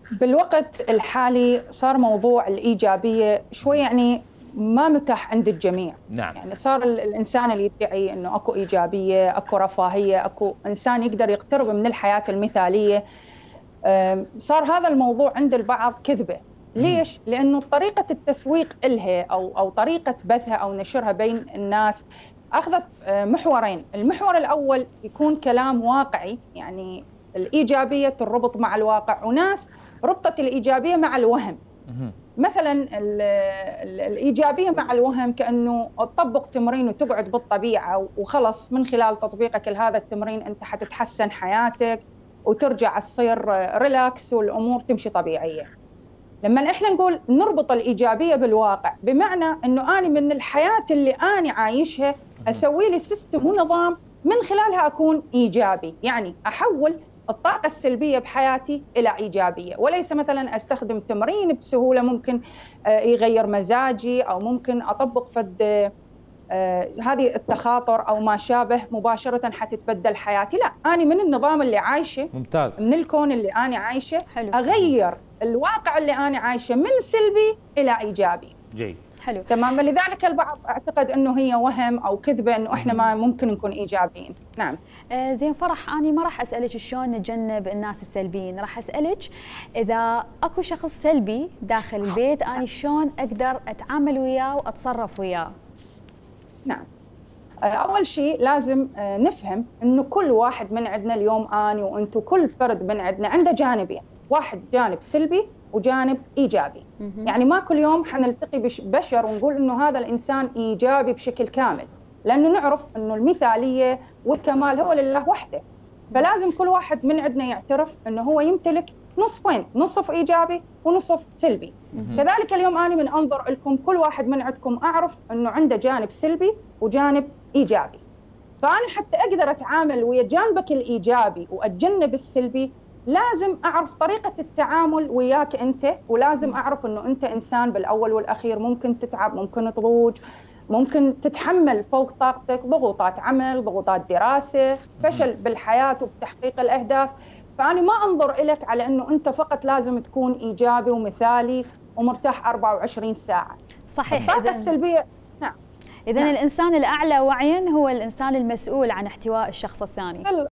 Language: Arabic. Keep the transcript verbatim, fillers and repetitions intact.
بالوقت الحالي صار موضوع الإيجابية شوي يعني ما متاح عند الجميع. نعم. يعني صار الإنسان اللي يدعي أنه أكو إيجابية، أكو رفاهية، أكو إنسان يقدر يقترب من الحياة المثالية، صار هذا الموضوع عند البعض كذبة. ليش؟ لأنه طريقة التسويق إلها أو أو طريقة بثها أو نشرها بين الناس أخذت محورين. المحور الأول يكون كلام واقعي، يعني الإيجابية تربط مع الواقع، وناس ربطت الإيجابية مع الوهم. مثلا ال ال الإيجابية مع الوهم كأنه تطبق تمرين وتقعد بالطبيعة وخلص، من خلال تطبيقك لهذا التمرين أنت حتتحسن حياتك وترجع تصير ريلاكس والأمور تمشي طبيعية. لما إحنا نقول نربط الإيجابية بالواقع، بمعنى أنه أنا من الحياة اللي أنا عايشها أسوي لي سيستم ونظام من خلالها أكون إيجابي، يعني أحول الطاقة السلبية بحياتي إلى إيجابية، وليس مثلا أستخدم تمرين بسهولة ممكن يغير مزاجي، أو ممكن أطبق فد آه هذه التخاطر أو ما شابه مباشرة حتتبدل حياتي. لا، أنا من النظام اللي عايشة، ممتاز، من الكون اللي أنا عايشة، حلو. أغير الواقع اللي أنا عايشة من سلبي إلى إيجابي. جيد، حلو، تمام. لذلك البعض اعتقد انه هي وهم او كذبه انه احنا ما ممكن نكون ايجابيين. نعم. آه زين فرح، انا ما راح اسالك شلون نتجنب الناس السلبيين، راح اسالك اذا اكو شخص سلبي داخل البيت انا شلون اقدر اتعامل وياه واتصرف وياه. نعم. اول شيء لازم نفهم انه كل واحد من عندنا اليوم، اني وانتم كل فرد من عندنا عنده جانبين، واحد جانب سلبي وجانب ايجابي. يعني ما كل يوم حنلتقي ببشر ونقول انه هذا الانسان ايجابي بشكل كامل، لانه نعرف انه المثاليه والكمال هو لله وحده. فلازم كل واحد من عندنا يعترف انه هو يمتلك نصفين، نصف ايجابي ونصف سلبي. كذلك اليوم انا من انظر لكم كل واحد من عندكم اعرف انه عنده جانب سلبي وجانب ايجابي. فانا حتى اقدر اتعامل ويا جانبك الايجابي واتجنب السلبي، لازم أعرف طريقة التعامل وياك أنت، ولازم أعرف أنه أنت إنسان بالأول والأخير ممكن تتعب، ممكن تضوج، ممكن تتحمل فوق طاقتك ضغوطات عمل، ضغوطات دراسة، فشل بالحياة وبتحقيق الأهداف. فأنا ما أنظر إليك على أنه أنت فقط لازم تكون إيجابي ومثالي ومرتاح أربعة وعشرين ساعة. صحيح. الطاقة السلبية. نعم. إذن نعم. الإنسان الأعلى وعياً هو الإنسان المسؤول عن احتواء الشخص الثاني.